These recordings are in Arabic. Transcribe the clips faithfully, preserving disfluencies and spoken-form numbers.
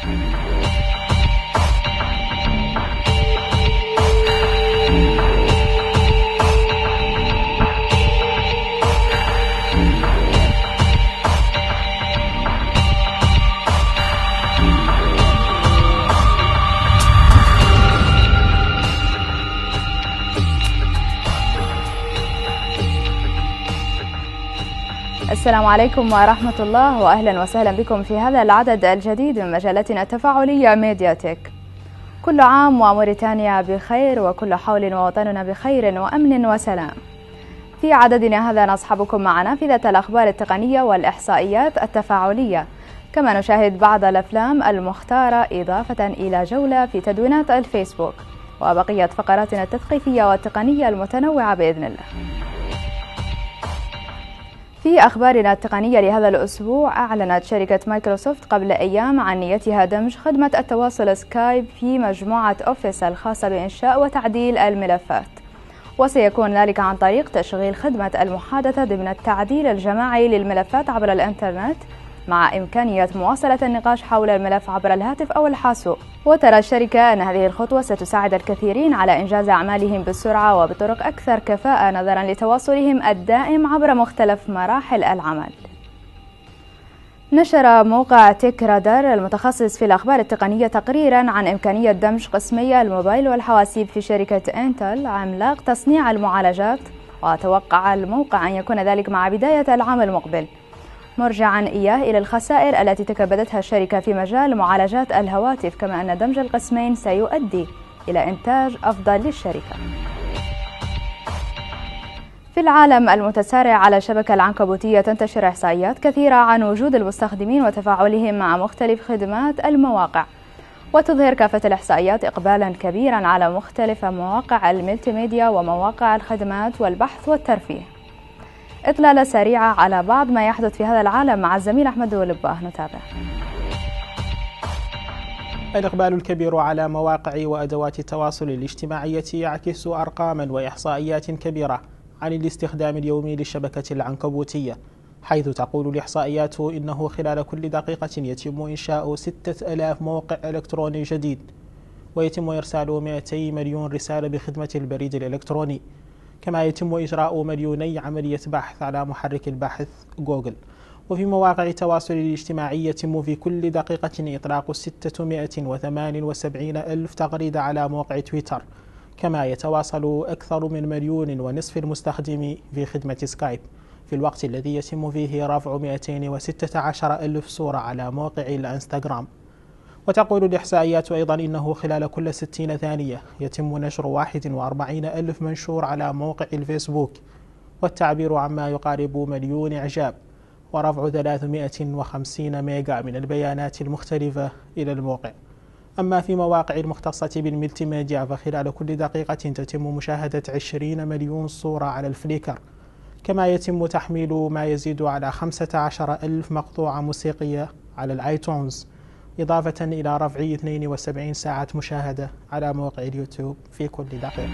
السلام عليكم ورحمة الله، وأهلا وسهلا بكم في هذا العدد الجديد من مجلتنا التفاعلية ميدياتك. كل عام وموريتانيا بخير، وكل حول ووطننا بخير وأمن وسلام. في عددنا هذا نصحبكم مع نافذة الأخبار التقنية والإحصائيات التفاعلية، كما نشاهد بعض الأفلام المختارة إضافة إلى جولة في تدوينات الفيسبوك وبقية فقراتنا التثقيفية والتقنية المتنوعة بإذن الله. في أخبارنا التقنية لهذا الأسبوع، أعلنت شركة مايكروسوفت قبل أيام عن نيتها دمج خدمة التواصل سكايب في مجموعة أوفيس الخاصة بإنشاء وتعديل الملفات، وسيكون ذلك عن طريق تشغيل خدمة المحادثة ضمن التعديل الجماعي للملفات عبر الإنترنت، مع إمكانية مواصلة النقاش حول الملف عبر الهاتف أو الحاسوب. وترى الشركة أن هذه الخطوة ستساعد الكثيرين على إنجاز أعمالهم بسرعة وبطرق أكثر كفاءة نظرا لتواصلهم الدائم عبر مختلف مراحل العمل. نشر موقع تيك رادار المتخصص في الأخبار التقنية تقريرا عن إمكانية دمج قسمي الموبايل والحواسيب في شركة إنتل عملاق تصنيع المعالجات، وتوقع الموقع أن يكون ذلك مع بداية العام المقبل، مرجعا إياه إلى الخسائر التي تكبدتها الشركة في مجال معالجات الهواتف، كما أن دمج القسمين سيؤدي إلى إنتاج أفضل للشركة. في العالم المتسارع على الشبكة العنكبوتية، تنتشر إحصائيات كثيرة عن وجود المستخدمين وتفاعلهم مع مختلف خدمات المواقع، وتظهر كافة الإحصائيات إقبالا كبيرا على مختلف مواقع الملتي ميديا ومواقع الخدمات والبحث والترفيه. إطلالة سريعة على بعض ما يحدث في هذا العالم مع الزميل أحمد ولباه، نتابع. الإقبال الكبير على مواقع وأدوات التواصل الاجتماعي يعكس أرقاما وإحصائيات كبيرة عن الاستخدام اليومي للشبكة العنكبوتية، حيث تقول الإحصائيات إنه خلال كل دقيقة يتم إنشاء ستة آلاف موقع إلكتروني جديد، ويتم إرسال مئتي مليون رسالة بخدمة البريد الإلكتروني، كما يتم إجراء مليوني عملية بحث على محرك البحث جوجل. وفي مواقع التواصل الاجتماعي يتم في كل دقيقة إطلاق ستمائة وثمانية وسبعين ألف تغريدة على موقع تويتر، كما يتواصل أكثر من مليون ونصف المستخدم في خدمة سكايب، في الوقت الذي يتم فيه رفع مئتين وستة عشر ألف صورة على موقع الانستغرام. وتقول الإحصائيات أيضا إنه خلال كل ستين ثانية يتم نشر واحد وأربعين ألف منشور على موقع الفيسبوك، والتعبير عما يقارب مليون إعجاب، ورفع ثلاثمائة وخمسين ميجا من البيانات المختلفة إلى الموقع. أما في مواقع المختصة بالملتي ميديا، فخلال كل دقيقة تتم مشاهدة عشرين مليون صورة على الفليكر، كما يتم تحميل ما يزيد على خمسة عشر ألف مقطوعة موسيقية على الآيتونز، إضافة إلى رفع اثنين وسبعين ساعة مشاهدة على موقع اليوتيوب في كل دقيقة.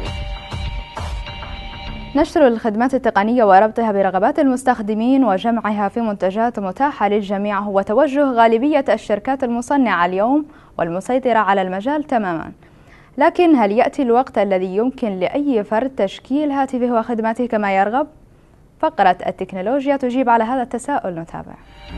نشر الخدمات التقنية وربطها برغبات المستخدمين وجمعها في منتجات متاحة للجميع هو توجه غالبية الشركات المصنعة اليوم والمسيطرة على المجال تماما. لكن هل يأتي الوقت الذي يمكن لأي فرد تشكيل هاتفه وخدماته كما يرغب؟ فقرة التكنولوجيا تجيب على هذا التساؤل، نتابع.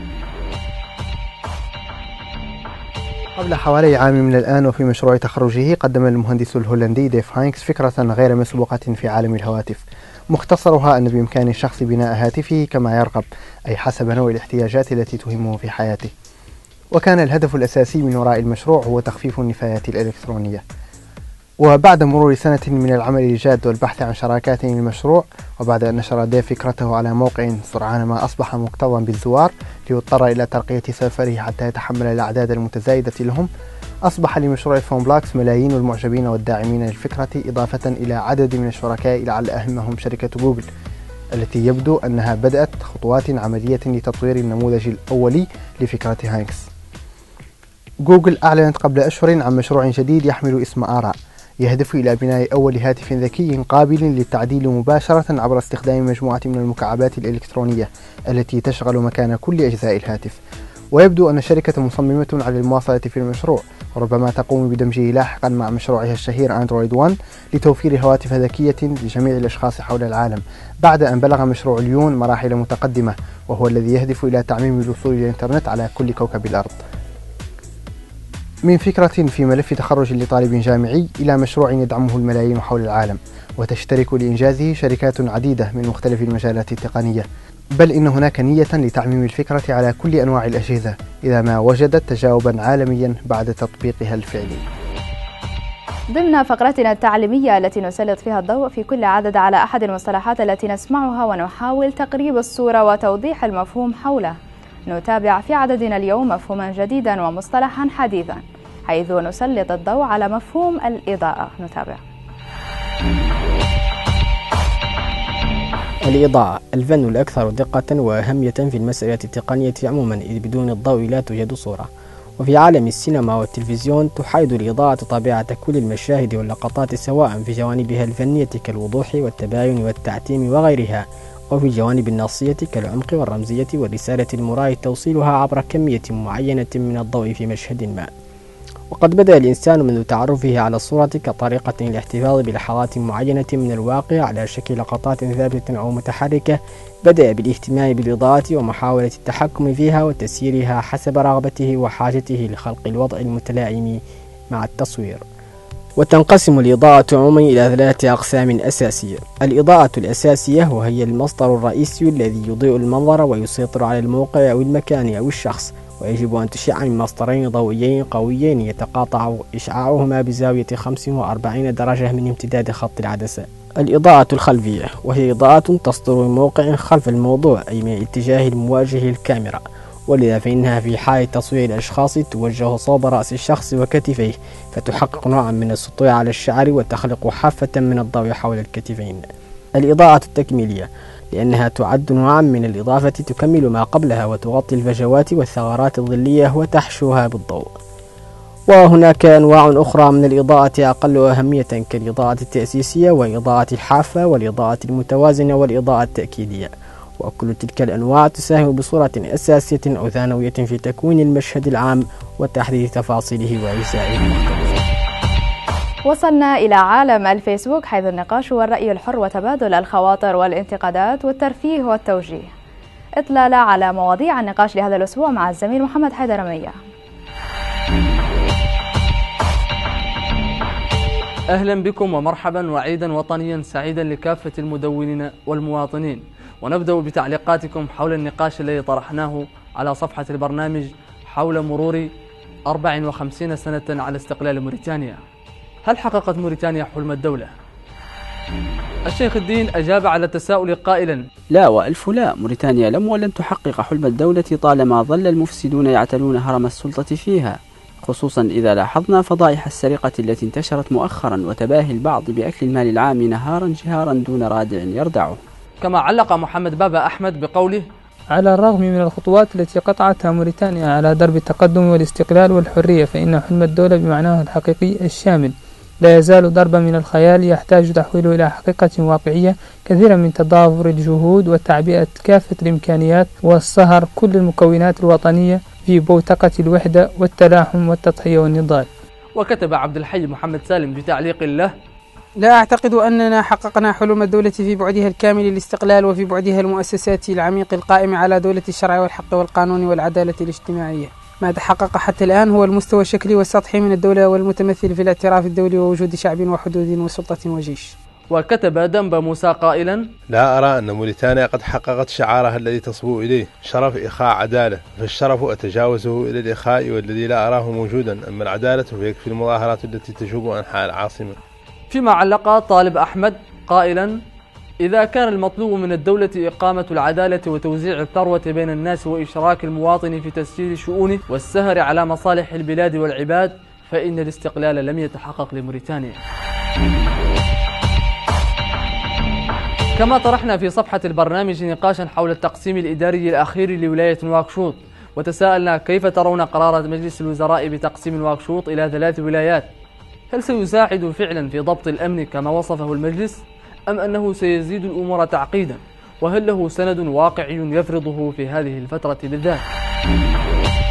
قبل حوالي عام من الآن وفي مشروع تخرجه، قدم المهندس الهولندي ديف هاينكس فكرة غير مسبوقة في عالم الهواتف، مختصرها أن بإمكان الشخص بناء هاتفه كما يرغب، أي حسب نوع الاحتياجات التي تهمه في حياته. وكان الهدف الأساسي من وراء المشروع هو تخفيف النفايات الإلكترونية. وبعد مرور سنة من العمل الجاد والبحث عن شراكات للمشروع، وبعد أن نشر ديف فكرته على موقع سرعان ما أصبح مكتظا بالزوار ليضطر إلى ترقية سيرفره حتى يتحمل الأعداد المتزايدة لهم، أصبح لمشروع فون بلاكس ملايين المعجبين والداعمين للفكرة، إضافة إلى عدد من الشركاء لعل أهمهم شركة جوجل، التي يبدو أنها بدأت خطوات عملية لتطوير النموذج الأولي لفكرة هاينكس. جوجل أعلنت قبل أشهر عن مشروع جديد يحمل اسم آراء، يهدف إلى بناء أول هاتف ذكي قابل للتعديل مباشرة عبر استخدام مجموعة من المكعبات الإلكترونية التي تشغل مكان كل أجزاء الهاتف. ويبدو أن الشركة مصممة على المواصلة في المشروع، وربما تقوم بدمجه لاحقا مع مشروعها الشهير أندرويد ون لتوفير هواتف ذكية لجميع الأشخاص حول العالم، بعد أن بلغ مشروع ليون مراحل متقدمة، وهو الذي يهدف إلى تعميم الوصول إلى الإنترنت على كل كوكب الأرض. من فكرة في ملف تخرج لطالب جامعي إلى مشروع يدعمه الملايين حول العالم، وتشترك لإنجازه شركات عديدة من مختلف المجالات التقنية، بل إن هناك نية لتعميم الفكرة على كل أنواع الأجهزة إذا ما وجدت تجاوبا عالميا بعد تطبيقها الفعلي. ضمن فقرتنا التعليمية التي نسلط فيها الضوء في كل عدد على أحد المصطلحات التي نسمعها ونحاول تقريب الصورة وتوضيح المفهوم حوله، نتابع في عددنا اليوم مفهوما جديدا ومصطلحا حديثا، حيث نسلط الضوء على مفهوم الإضاءة. نتابع. الإضاءة الفن الأكثر دقة وأهمية في المسألة التقنية عموما، إذ بدون الضوء لا توجد صورة. وفي عالم السينما والتلفزيون تحايد الإضاءة طبيعة كل المشاهد واللقطات، سواء في جوانبها الفنية كالوضوح والتباين والتعتيم وغيرها، أو في الجوانب النصية كالعمق والرمزية والرسالة المراد توصيلها عبر كمية معينة من الضوء في مشهد ما. وقد بدأ الإنسان منذ تعرفه على الصورة كطريقة للاحتفاظ بلحظات معينة من الواقع على شكل لقطات ثابتة أو متحركة، بدأ بالاهتمام بالإضاءة ومحاولة التحكم فيها وتسييرها حسب رغبته وحاجته لخلق الوضع المتلائم مع التصوير. وتنقسم الإضاءة عموما إلى ثلاثة أقسام أساسية: الإضاءة الأساسية، وهي المصدر الرئيسي الذي يضيء المنظر ويسيطر على الموقع أو المكان أو الشخص، ويجب أن تشع من مصدرين ضوئيين قويين يتقاطع إشعاعهما بزاوية خمسة وأربعين درجة من امتداد خط العدسة. الإضاءة الخلفية، وهي إضاءة تصدر من موقع خلف الموضوع، أي من الاتجاه المواجه للكاميرا، ولذا فإنها في حال تصوير الأشخاص توجه صوب رأس الشخص وكتفيه، فتحقق نوعا من السطوع على الشعر وتخلق حافة من الضوء حول الكتفين. الإضاءة التكميلية، لأنها تعد نوعا من الإضافة تكمل ما قبلها وتغطي الفجوات والثغرات الظلية وتحشوها بالضوء. وهناك أنواع أخرى من الإضاءة أقل أهمية كالإضاءة التأسيسية والإضاءة الحافة والإضاءة المتوازنة والإضاءة التأكيدية، وكل تلك الأنواع تساهم بصورة أساسية أو ثانوية في تكوين المشهد العام وتحديد تفاصيله وأجزائه المختلفة. وصلنا إلى عالم الفيسبوك، حيث النقاش والرأي الحر وتبادل الخواطر والانتقادات والترفيه والتوجيه. إطلالة على مواضيع النقاش لهذا الأسبوع مع الزميل محمد حيدر مية. أهلا بكم ومرحبا وعيدا وطنيا سعيدا لكافة المدونين والمواطنين. ونبدأ بتعليقاتكم حول النقاش الذي طرحناه على صفحة البرنامج حول مرور أربع وخمسين سنة على استقلال موريتانيا. هل حققت موريتانيا حلم الدولة؟ الشيخ الدين أجاب على التساؤل قائلا: لا وألف لا، موريتانيا لم ولن تحقق حلم الدولة طالما ظل المفسدون يعتلون هرم السلطة فيها، خصوصا إذا لاحظنا فضائح السرقة التي انتشرت مؤخرا وتباهي البعض بأكل المال العام نهارا جهارا دون رادع يردعه. كما علق محمد بابا أحمد بقوله: على الرغم من الخطوات التي قطعتها موريتانيا على درب التقدم والاستقلال والحرية، فإن حلم الدولة بمعناه الحقيقي الشامل لا يزال ضربا من الخيال يحتاج تحويله إلى حقيقة واقعية، كثيرا من تضافر الجهود وتعبئة كافة الإمكانيات والسهر كل المكونات الوطنية في بوتقة الوحدة والتلاحم والتضحية والنضال. وكتب عبد الحي محمد سالم بتعليق له: لا أعتقد أننا حققنا حلم الدولة في بعدها الكامل الاستقلال وفي بعدها المؤسساتي العميق القائم على دولة الشرع والحق والقانون والعدالة الاجتماعية. ما تحقق حتى الآن هو المستوى الشكلي والسطحي من الدولة، والمتمثل في الاعتراف الدولي ووجود شعب وحدود وسلطة وجيش. وكتب دنب موسى قائلا: لا أرى أن موريتانيا قد حققت شعارها الذي تصبو إليه، شرف إخاء عدالة، فالشرف أتجاوزه إلى الإخاء والذي لا أراه موجودا، أما العدالة فيكفي المظاهرات التي تشوب أنحاء العاصمة. فيما علق طالب أحمد قائلا: إذا كان المطلوب من الدولة إقامة العدالة وتوزيع الثروة بين الناس وإشراك المواطن في تسجيل شؤونه والسهر على مصالح البلاد والعباد، فإن الاستقلال لم يتحقق لموريتانيا. كما طرحنا في صفحة البرنامج نقاشا حول التقسيم الإداري الأخير لولاية نواكشوط، وتساءلنا كيف ترون قرار مجلس الوزراء بتقسيم نواكشوط إلى ثلاث ولايات؟ هل سيساعد فعلا في ضبط الأمن كما وصفه المجلس، أم أنه سيزيد الأمور تعقيدا؟ وهل له سند واقعي يفرضه في هذه الفترة بالذات؟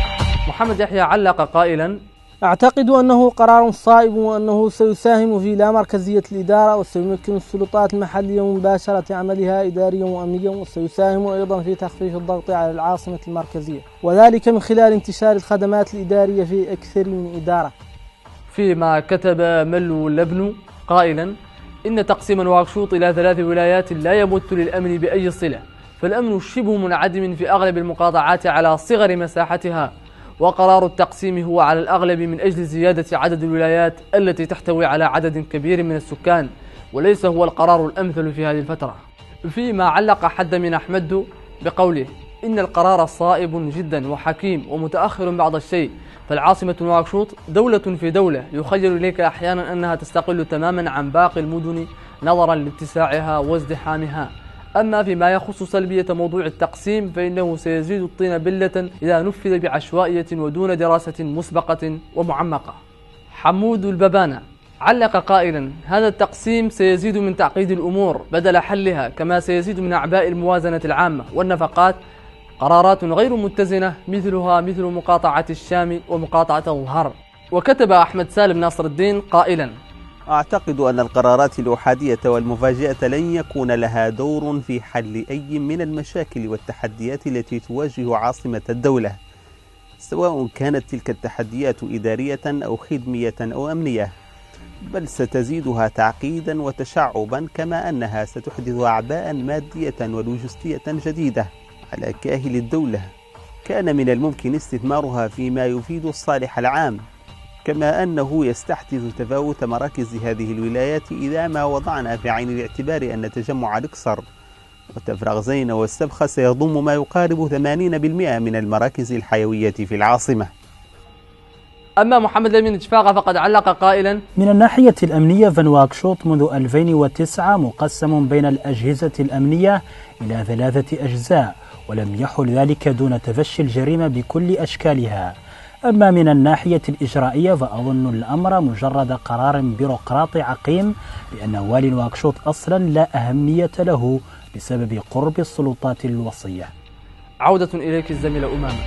محمد يحيى علق قائلا: أعتقد أنه قرار صائب وأنه سيساهم في لا مركزية الإدارة وسيمكن السلطات المحلية من مباشرة عملها إداريا وأمنيا، وسيساهم أيضا في تخفيف الضغط على العاصمة المركزية، وذلك من خلال انتشار الخدمات الإدارية في أكثر من إدارة. فيما كتب ملو لبنو قائلا: إن تقسيم نواكشوط إلى ثلاث ولايات لا يمت للأمن بأي صلة، فالأمن شبه منعدم في أغلب المقاطعات على صغر مساحتها، وقرار التقسيم هو على الأغلب من أجل زيادة عدد الولايات التي تحتوي على عدد كبير من السكان، وليس هو القرار الأمثل في هذه الفترة. فيما علق حد من أحمد بقوله: إن القرار صائب جدا وحكيم ومتأخر بعض الشيء، فالعاصمة نواكشوط دولة في دولة، يخيل إليك أحيانا أنها تستقل تماما عن باقي المدن نظرا لاتساعها وازدحامها. أما فيما يخص سلبية موضوع التقسيم فإنه سيزيد الطين بلة إذا نفذ بعشوائية ودون دراسة مسبقة ومعمقة. حمود الببانة علق قائلا: هذا التقسيم سيزيد من تعقيد الأمور بدل حلها، كما سيزيد من أعباء الموازنة العامة والنفقات. قرارات غير متزنة مثلها مثل مقاطعة الشام ومقاطعة الظهر. وكتب أحمد سالم ناصر الدين قائلا: أعتقد أن القرارات الأحادية والمفاجئة لن يكون لها دور في حل أي من المشاكل والتحديات التي تواجه عاصمة الدولة، سواء كانت تلك التحديات إدارية أو خدمية أو أمنية، بل ستزيدها تعقيدا وتشعبا، كما أنها ستحدث أعباء مادية ولوجستية جديدة على كاهل الدولة كان من الممكن استثمارها فيما يفيد الصالح العام، كما أنه يستحدث تفاوت مراكز هذه الولايات إذا ما وضعنا في عين الاعتبار أن تجمع الإقصر وتفرغ زين والسبخة سيضم ما يقارب ثمانين بالمئة من المراكز الحيوية في العاصمة. أما محمد لمين تشفاقة فقد علق قائلا: من الناحية الأمنية فنواكشوط منذ ألفين وتسعة مقسم بين الأجهزة الأمنية إلى ثلاثة أجزاء، ولم يحل ذلك دون تفشي الجريمة بكل أشكالها. أما من الناحية الإجرائية فأظن الأمر مجرد قرار بيروقراطي عقيم، لأن والي نواكشوط أصلا لا أهمية له بسبب قرب السلطات الوصية. عودة إليك الزميلة أمامة.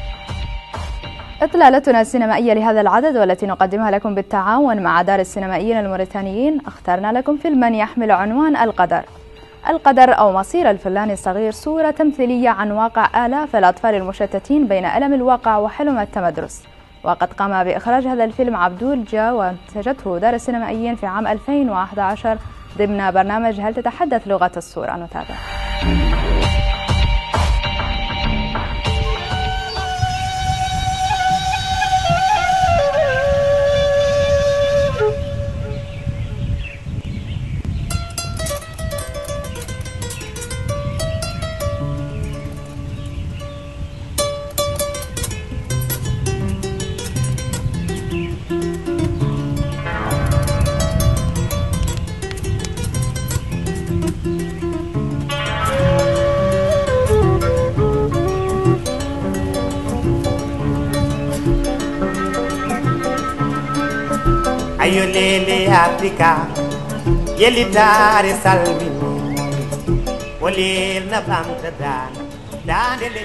إطلالتنا السينمائية لهذا العدد والتي نقدمها لكم بالتعاون مع دار السينمائيين الموريتانيين، اخترنا لكم فيلما يحمل عنوان القدر. القدر أو مصير الفلان الصغير صورة تمثيلية عن واقع آلاف الأطفال المشتتين بين ألم الواقع وحلم التمدرس. وقد قام بإخراج هذا الفيلم عبدول جا، وانتجته دار السينمائيين في عام ألفين وأحد عشر ضمن برنامج هل تتحدث لغة الصورة. نتابع. Ayo lele Africa, yeli tare salmi, olil na bamta dan, dan le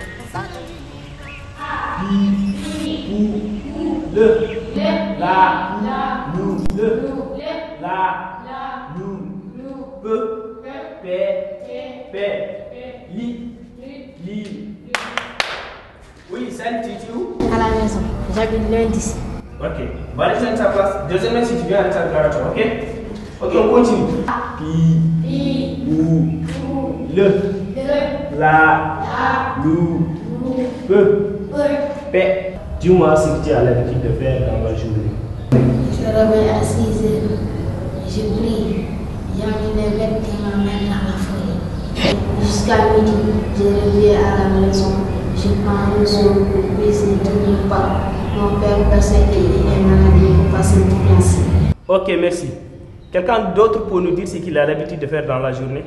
le la nous le la nous pe pe pe li li. Oui, salut Titou. À la maison, j'habite lundi. Ok, va aller à ta place. Deuxièmement, si tu viens à l'état de la ok? Ok, on continue. Pi, Pi, ou, le, le, la, la, nous, nous, peu, peu, pe. Dis-moi ce que tu as l'habitude de faire dans la journée. Je me réveille à six heures, je prie, j'enlève les vêtements qui m'amènent dans la forêt. Jusqu'à midi, je reviens à la maison, je prends le son pour baisser tous mes pas. Mon père percède et il est malade pour passer mon classe. Ok, merci. Quelqu'un d'autre pour nous dire ce qu'il a l'habitude de faire dans la journée?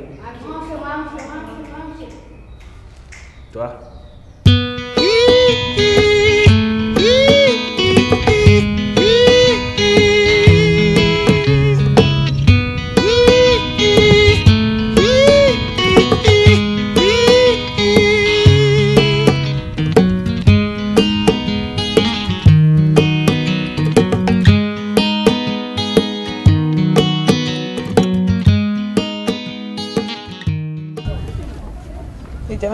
Toi?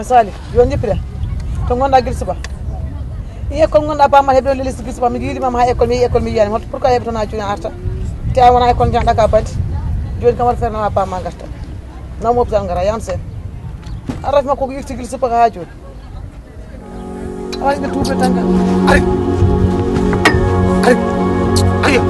Salif yon yepre to gonda gil suba e école gonda ba ma hebdo lelis gil suba mi yidi mama ha école mi école mi yani pourquoi hebto na ciuna arta te a wona école janda ka bandi joni kam wal ferna ba ma gasta na mo hôpital ngara yan sen araf ma ko yirti gil suba ha joni awai betu betanga ay ay ayo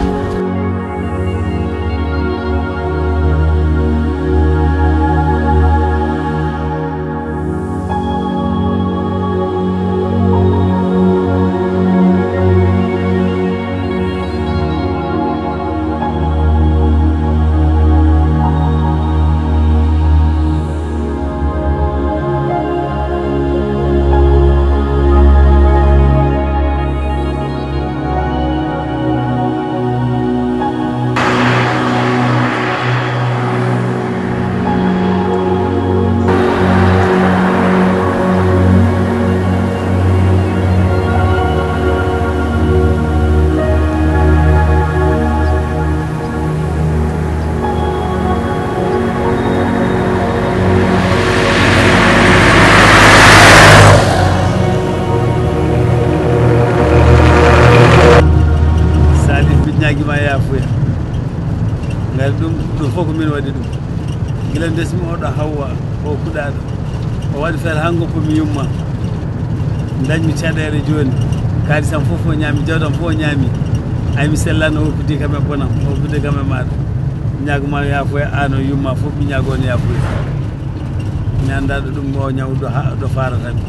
min waɗi ɗum gila desmi oɗo hawwa o kuɗaɗo o waɗi feere hango komi yumma dañmi caɗere joni kaalisam fof o ñaami jawdam fof o ñaami ay mi sellano hokkudi kam e bonam hokkude kam e maɗa ñagoma yafoye an o yumma fof mi ñagono yafoye mi andaɗo ɗum o ñaw ɗo ɗo faratami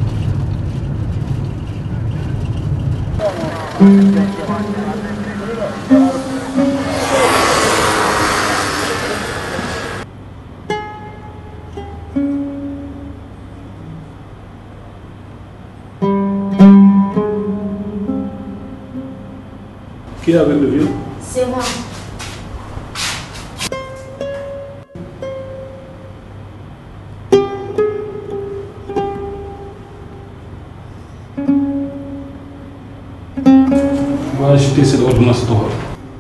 Qui avait le vieux? C'est moi. On va acheter cette ordonnance d'or.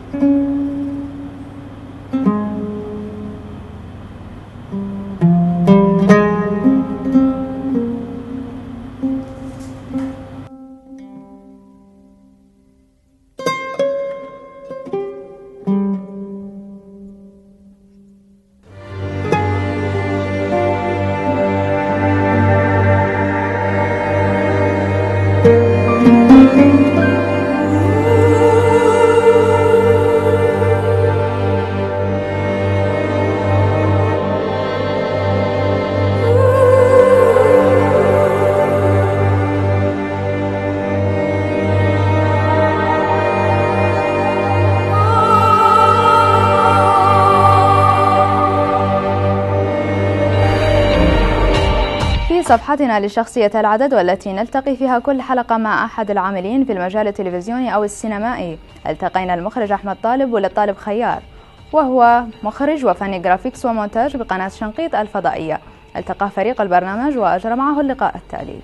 صفحتنا لشخصية العدد والتي نلتقي فيها كل حلقة مع أحد العاملين في المجال التلفزيوني أو السينمائي. التقينا المخرج أحمد طالب وللطالب خيار، وهو مخرج وفني جرافيكس ومونتاج بقناة شنقيط الفضائية. التقى فريق البرنامج وأجرى معه اللقاء التالي.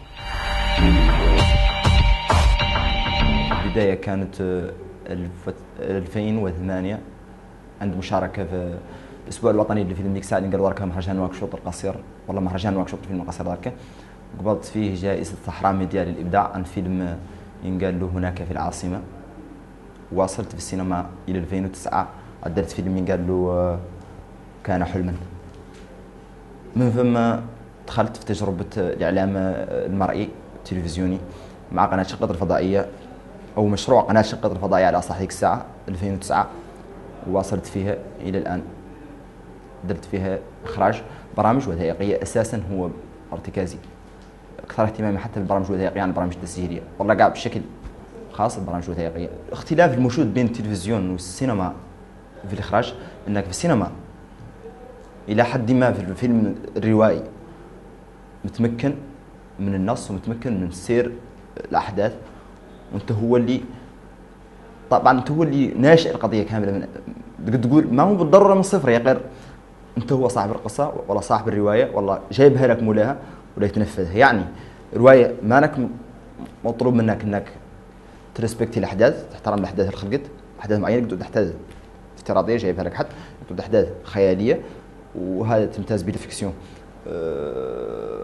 البداية كانت ألفين وثمانية عند مشاركة في الأسبوع الوطني للفيلم ديك الساعة اللي نقدر ذاك مهرجان واكشوط القصير، والله مهرجان واكشوط الفيلم القصير ذاك، قبلت فيه جائزة صحراء ميديا للإبداع عن فيلم ينقال له هناك في العاصمة. واصلت في السينما إلى ألفين وتسعة، عدلت فيلم ينقال له كان حلما. من ثم دخلت في تجربة الإعلام المرئي التلفزيوني مع قناة شنقيط الفضائية، أو مشروع قناة شنقيط الفضائية على صح ديك الساعة ألفين وتسعة، وواصلت فيها إلى الآن. درت فيها إخراج برامج وثائقية، أساسا هو ارتكازي، أكثر اهتمامي حتى بالبرامج الوثائقية عن البرامج التسجيلية، والله قاعد بشكل خاص البرامج الوثائقية. اختلاف الموجود بين التلفزيون والسينما في الإخراج أنك في السينما إلى حد ما في الفيلم الروائي متمكن من النص ومتمكن من سير الأحداث، وأنت هو اللي طبعا أنت هو اللي ناشئ القضية كاملة، من بدك تقول ما هو بالضرورة من صفر يا غير أنت هو صاحب القصة ولا صاحب الرواية، والله جايبها لك مولاها ولا يتنفذها. يعني رواية مانك مطلوب منك أنك ترسبكتي الأحداث، تحترم الأحداث اللي خلقت، أحداث معينة قد أحداث افتراضية جايبها لك، حد قد أحداث خيالية، وهذا تمتاز بالفيكسيون. أه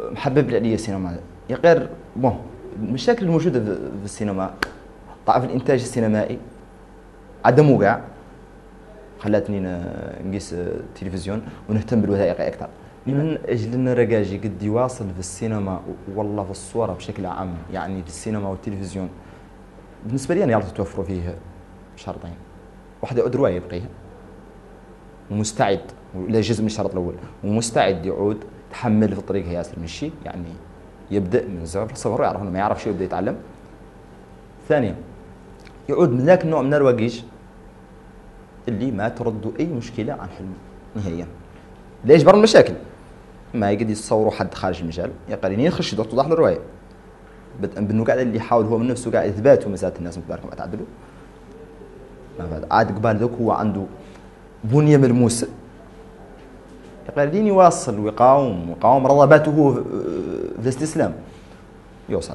محبب لي عليا السينما يا غير بون المشاكل الموجوده في السينما ضعف الانتاج السينمائي عدم وقع خلاتني نقيس التلفزيون ونهتم بالوثائقي اكثر من اجل ان رقاجي قد يواصل في السينما والله في الصوره بشكل عام يعني في السينما والتلفزيون بالنسبه لي انا يعرف توفروا فيه شرطين واحد يعود روايه يبقيها ومستعد ولا جزء من الشرط الاول ومستعد يعود تحمل في الطريق ياسر مشي يعني يبدا من صفر صفر يعرف انه ما يعرف شيء ويبدا يتعلم. ثانيا يعود من ذاك النوع من الرواقيج اللي ما تردوا اي مشكله عن حلمه نهائيا. ليش برا المشاكل؟ ما يقدر يتصوروا حد خارج المجال يقريني يخش يدور توضح له الروايه. بدءا بالنه قاعد اللي يحاول هو من نفسه قاعد اثبات ومسات الناس متباركه ما تعدلوا. ما بعد عاد قبال ذوك هو عنده بنيه ملموسه. يقريني يواصل ويقاوم ويقاوم رغباته في الاستسلام. يوصل.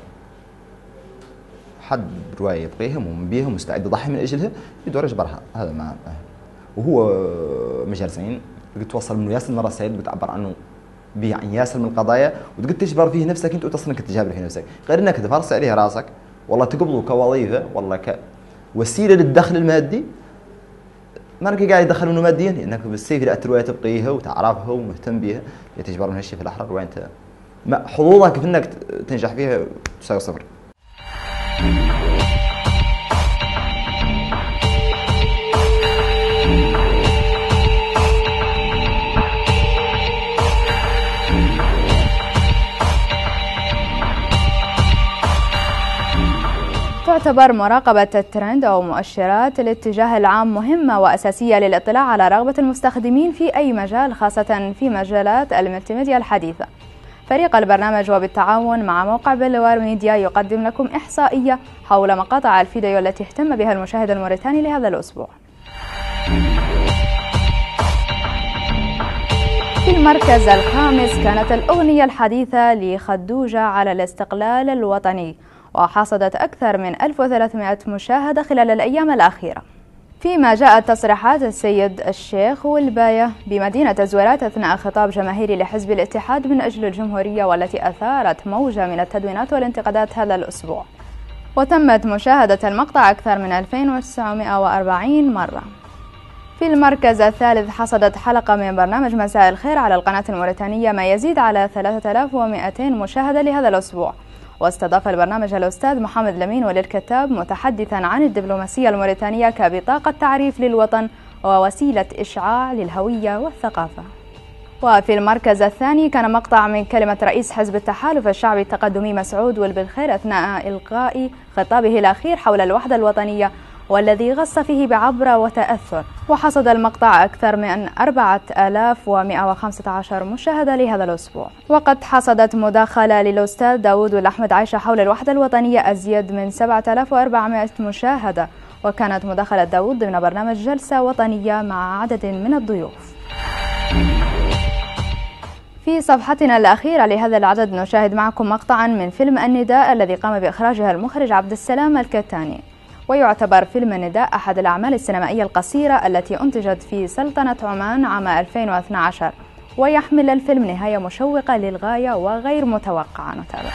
حد روايه يبغيها ومن بيها مستعد يضحي من اجلها يدور يجبرها هذا ما وهو مجال زين قد توصل منه ياسر من الرسائل بتعبر عنه به عن ياسر من القضايا وتقد تجبر فيه نفسك انت وتصل انك تجابر في نفسك غير انك تفرس عليها راسك والله تقبله كوظيفه والله كوسيله للدخل المادي ما انك قاعد يدخل منه ماديا لانك بالسيف لا الروايه تبقيها وتعرفها ومهتم بها تجبر من هالشيء في الاحرى وانت حظوظك في انك تنجح فيها تساوي صفر. تعتبر مراقبة الترند أو مؤشرات الاتجاه العام مهمة وأساسية للاطلاع على رغبة المستخدمين في أي مجال خاصة في مجالات الملتيميديا الحديثة. فريق البرنامج وبالتعاون مع موقع بلوار ميديا يقدم لكم إحصائية حول مقاطع الفيديو التي اهتم بها المشاهد الموريتاني لهذا الأسبوع. في المركز الخامس كانت الأغنية الحديثة لخدوجة على الاستقلال الوطني وحصدت أكثر من ألف وثلاثمائة مشاهدة خلال الأيام الأخيرة. فيما جاءت تصريحات السيد الشيخ والباية بمدينة الزويرات أثناء خطاب جماهيري لحزب الاتحاد من أجل الجمهورية والتي أثارت موجة من التدوينات والانتقادات هذا الأسبوع، وتمت مشاهدة المقطع أكثر من ألفين وتسعمائة وأربعين مرة. في المركز الثالث حصدت حلقة من برنامج مساء الخير على القناة الموريتانية ما يزيد على ثلاثة آلاف ومئتين مشاهدة لهذا الأسبوع، واستضاف البرنامج الأستاذ محمد لمين ولي الكتاب متحدثا عن الدبلوماسية الموريتانية كبطاقة تعريف للوطن ووسيلة إشعاع للهوية والثقافة. وفي المركز الثاني كان مقطع من كلمة رئيس حزب التحالف الشعبي التقدمي مسعود والبالخير أثناء إلقاء خطابه الأخير حول الوحدة الوطنية والذي غص فيه بعبرة وتأثر، وحصد المقطع أكثر من أربعة آلاف ومئة وخمسة عشر مشاهدة لهذا الأسبوع. وقد حصدت مداخلة للأستاذ داود والأحمد عائشة حول الوحدة الوطنية أزيد من سبعة آلاف وأربعمائة مشاهدة، وكانت مداخلة داود ضمن برنامج جلسة وطنية مع عدد من الضيوف. في صفحتنا الأخيرة لهذا العدد نشاهد معكم مقطعا من فيلم النداء الذي قام بإخراجه المخرج عبد السلام الكتاني، ويعتبر فيلم النداء أحد الأعمال السينمائية القصيرة التي أنتجت في سلطنة عمان عام ألفين واثني عشر، ويحمل الفيلم نهاية مشوقة للغاية وغير متوقعة. نتابع.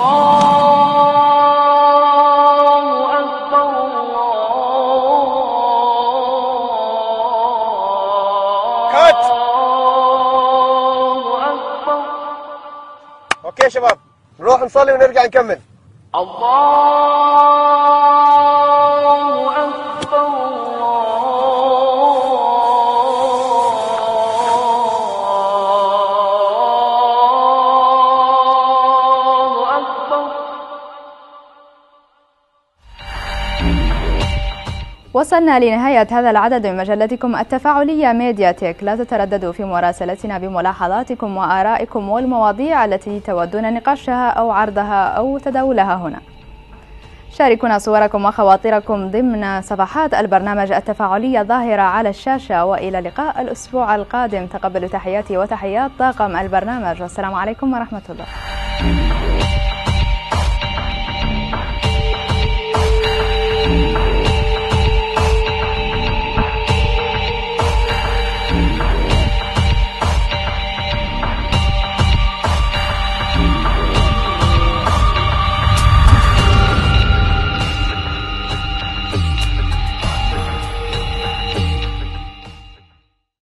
كات. اوكي يا شباب نروح نصلي ونرجع نكمل. الله وصلنا لنهاية هذا العدد من مجلتكم التفاعلية ميديا تك. لا تترددوا في مراسلتنا بملاحظاتكم وآرائكم والمواضيع التي تودون نقاشها أو عرضها أو تداولها هنا. شاركونا صوركم وخواطركم ضمن صفحات البرنامج التفاعلية ظاهرة على الشاشة، وإلى اللقاء الأسبوع القادم. تقبلوا تحياتي وتحيات طاقم البرنامج، والسلام عليكم ورحمة الله.